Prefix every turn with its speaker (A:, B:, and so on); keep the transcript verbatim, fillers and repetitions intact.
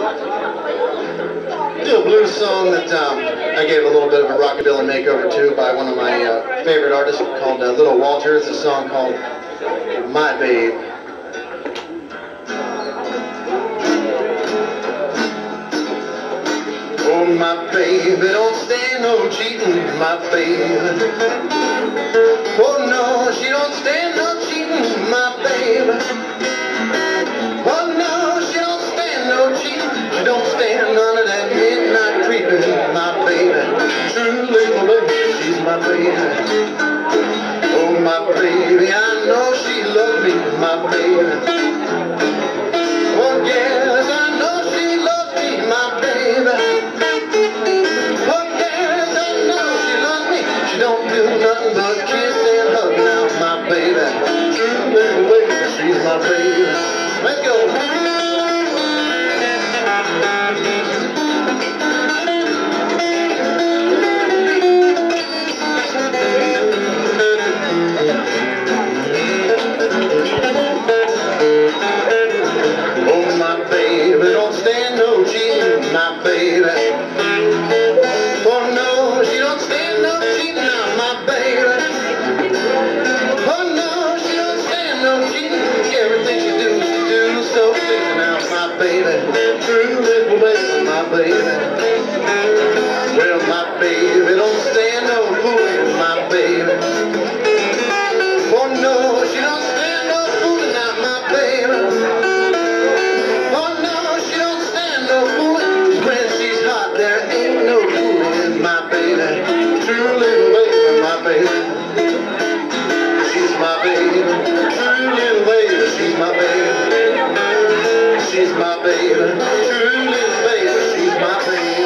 A: Do a blues song that um, I gave a little bit of a rockabilly makeover to by one of my uh, favorite artists called uh, Little Walter. It's a song called My Babe. Oh, my baby, don't stand no cheating, my baby. Oh, no, she don't stand no cheating, my baby. Oh, no, she don't stand no cheating. She don't stand none of that midnight creeping, my baby. True little baby, she's my baby. Oh, my baby, I know she loves me, my baby. Oh, yes, I know she loves me, my baby. She don't do nothing but kiss and hug now, my baby. True little baby, she's my baby. Let's go. Oh, my baby, don't stand no cheating, my baby. Oh, no, she don't stand no cheating now, my baby. Oh, no, she don't stand no cheating. Everything she do, she do so pleasing now, my baby. True little baby, my baby. Well, my baby don't stand no fooling, my baby. Oh, no, she don't stand no fooling now, my baby. Oh, no, she don't stand no fooling. When she's hot, there ain't no fooling, my baby. True little baby, my baby. She's my baby. True little baby, she's my baby. She's my baby. True little baby, she's my baby.